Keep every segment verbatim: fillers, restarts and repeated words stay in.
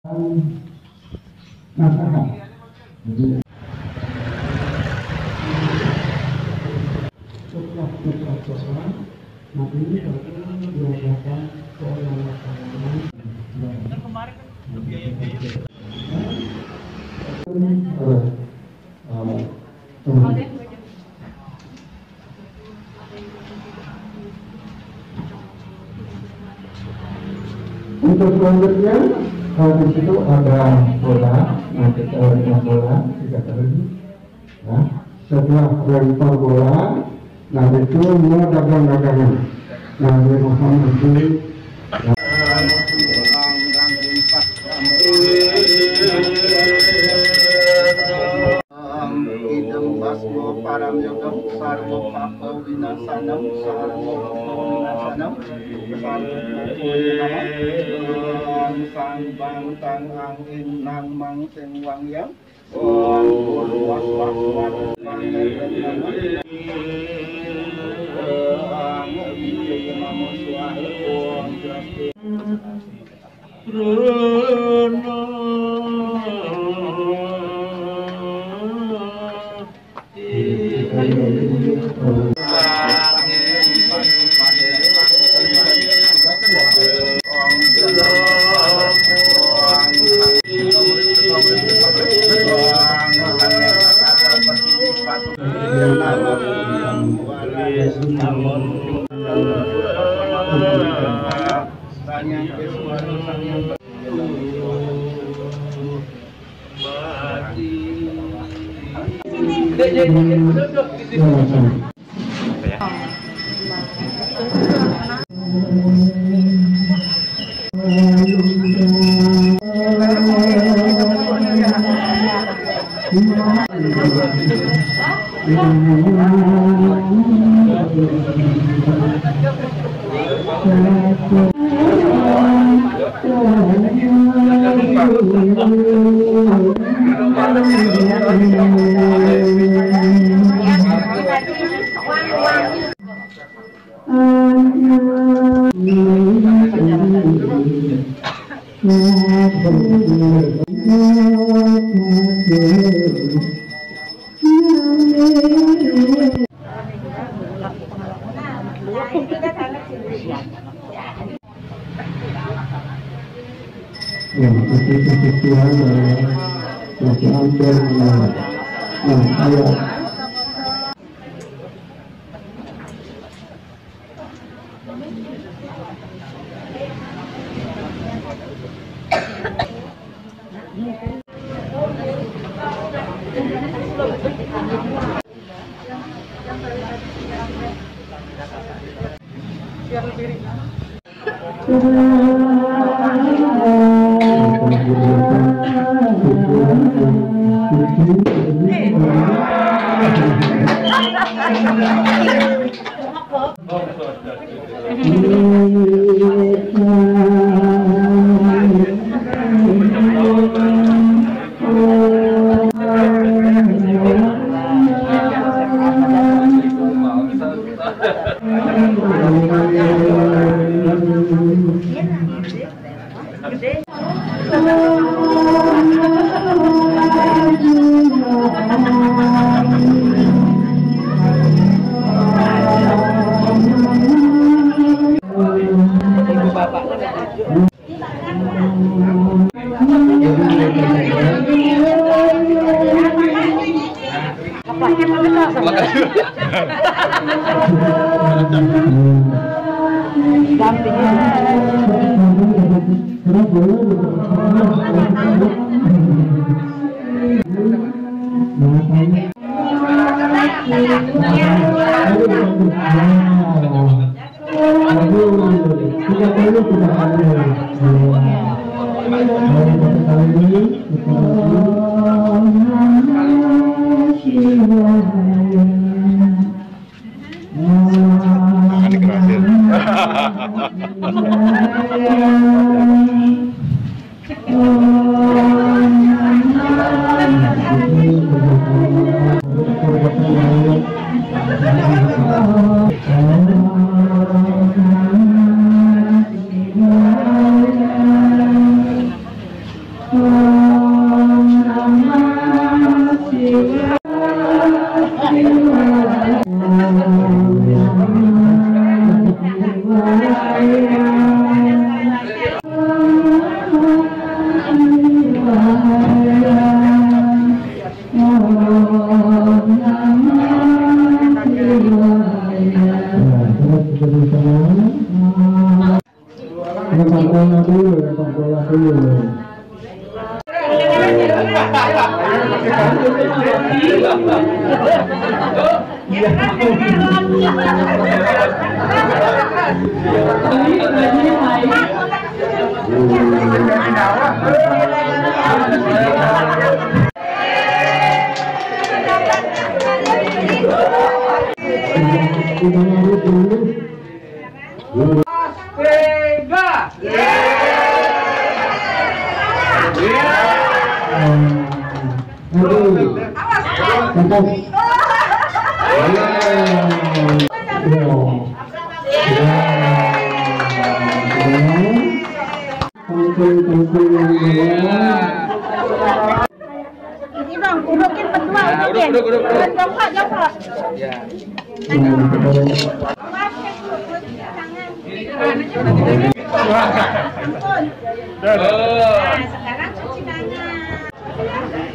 masyarakat. Jadi setelah kita selesai, nanti ini baru diadakan pengalaman. Dan kemarin kan biaya-biaya. Untuk selanjutnya, uh, di situ ada bola, nanti dengan bola tiga kali. Nah, setelah lempar bola, nah itu mau dagang-dagangan. Nah, di Muhammad itu. Idam basmo param yoga sarvo papo vinasanam sarvo vinasanam sarvo sang bang tang ang in nang mang seng wang yang om luas was was ang iya namo suahe om jasti Ya, kesucian masih hampir nah, ayo. Ini dong, dudukin berdua, dudukin. Jongkok, jongkok. Ya. Nah, sekarang cuci tangan.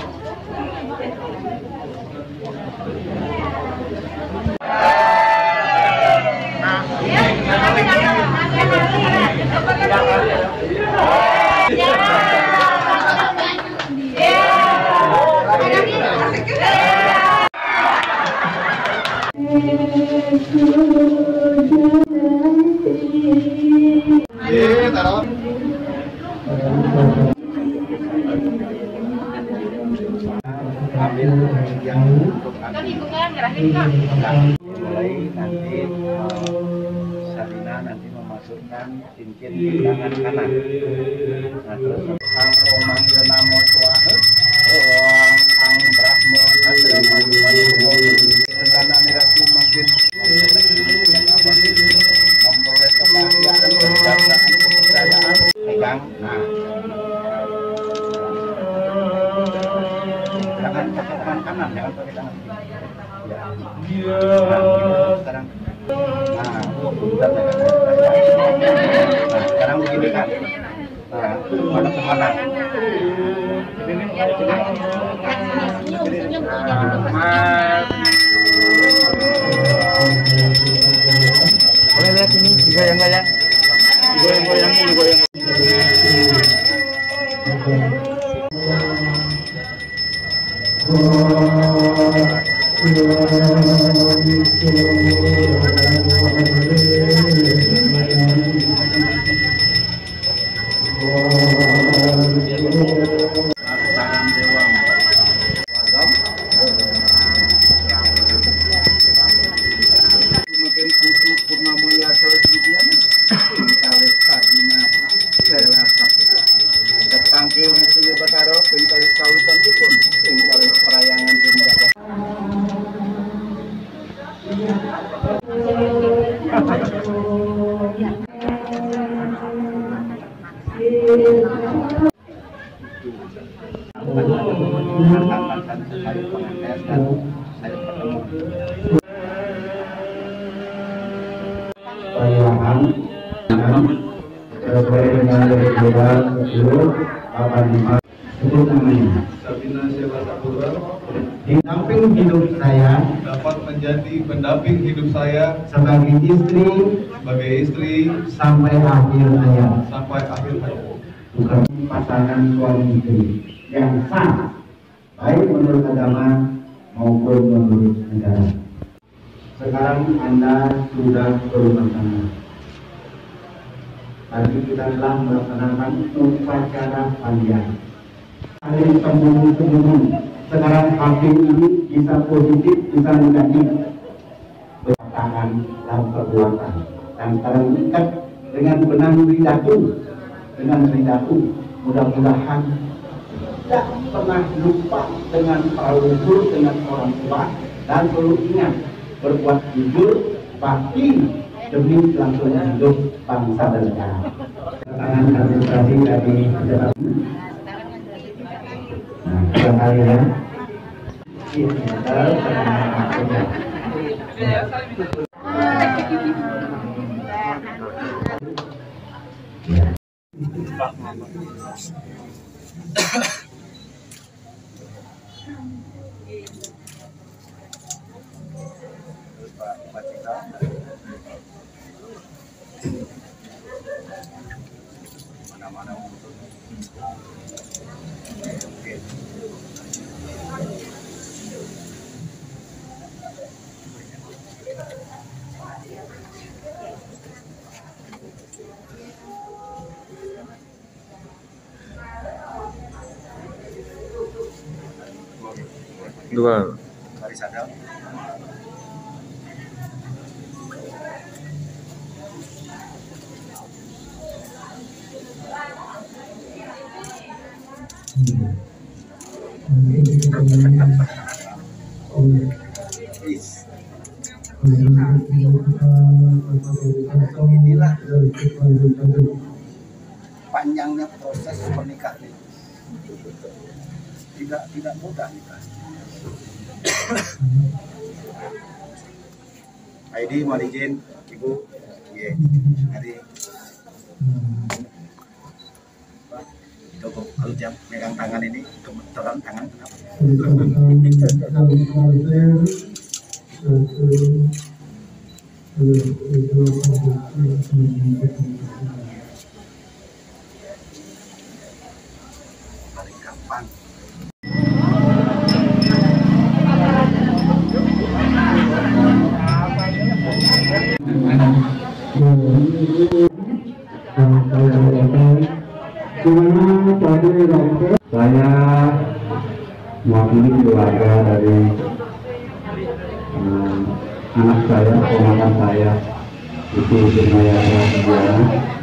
Ambil yang untuk mulai nanti Sarina nanti memasukkan cincin di tangan kanan. Nah terus ang omang namo suahe, ang ang brahmo asal manusia. Tentana niratu makin memperoleh kebahagiaan, kesejahteraan, kepercayaan. Pegang. Nah. Jangan pakai tangan kanan, jangan pakai tangan kiri. Ya. Nah, sekarang. Nah, bentar, nah, sekarang begini kan. Nah, mana ke mana? Boleh lihat ini, digoyang-goyang. Digoyang-goyang, digoyang. Tangkil mesti bataro pengkali kaulitan pun pengkali perayangan menjaga. Perayangan sesuai dengan kebutuhan seluruh akan untuk namanya Sabina Sewa Saputra di samping hidup saya dapat menjadi pendamping hidup saya sebagai istri sebagai istri sampai akhir hayat, sampai akhir hayat. bukan pasangan suami istri yang sah baik menurut agama maupun menurut negara. Sekarang Anda sudah berumah tangga. Tadi kita telah melaksanakan upacara panjang. Hari sembunyi-sembunyi. Sekarang hakim ini bisa positif, bisa negatif. Bertangan dalam perbuatan dan terikat dengan benang ridatu, dengan ridatu. Mudah-mudahan tidak pernah lupa dengan para leluhur, dengan orang tua, dan selalu ingat berbuat jujur, bakti demi kelangsungan hidup bangsa dan negara. Tangan administrasi dari pada hari ini. Mana-mana untuk oke. Dua. Mari sadar. Inilah panjangnya proses pernikahan ini. Tidak tidak mudah nikah. Aidi mohon izin Ibu, iya, Adi. Coba kalau jam megang tangan ini kebetulan tangan kenapa? Paling gampang. Saya mewakili keluarga dari um, anak saya, ponakan saya, itu Jurnaya Prasetya,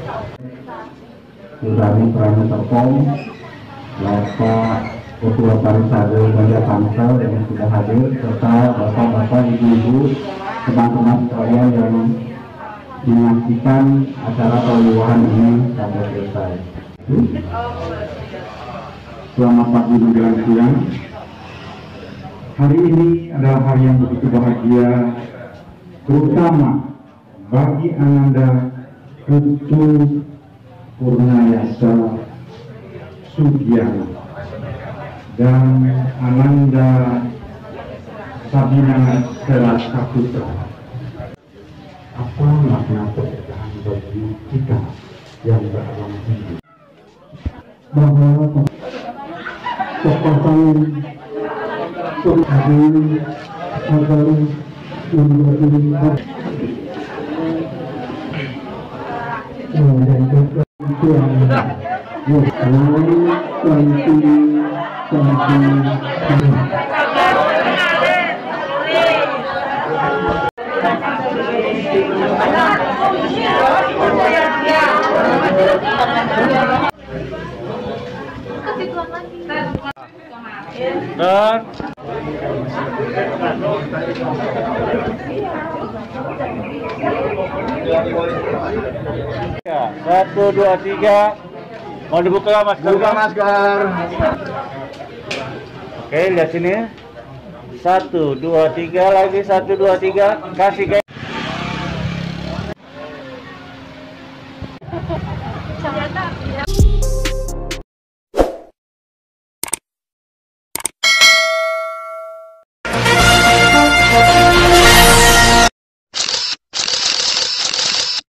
Nurani Prana Serpong, Bapak Ketua Parisade Ganja Tangsel yang sudah hadir, serta bapak-bapak, ibu-ibu, teman-teman sekalian yang menyaksikan acara perluahan ini sampai selesai. Selamat pagi menjelang siang. Hari ini adalah hari yang begitu bahagia, terutama bagi Ananda Putu Purnayasa Sugiana dan Ananda Sabina Selat Saputra. Apa makna pernikahan bagi kita yang beragama Hindu? Bahwa sepasang terjadi agar menjadi dan kebetulan Dan satu dua tiga, mau dibuka masker? Buka masker. Oke, lihat sini. Satu dua tiga lagi, satu dua tiga, kasih guys.